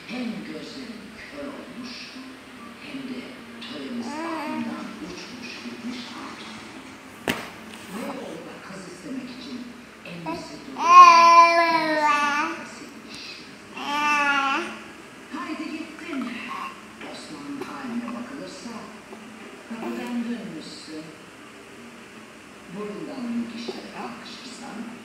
Hem gözlerin kör olmuş hem de töremiz aklından uçmuş gitmiş hatun. Beyoğlu'da kız istemek için emrisi haydi gittin. Osman'ın haline bakılırsa kapıdan dönmüşsün. Burundan bu kişilere bakışırsan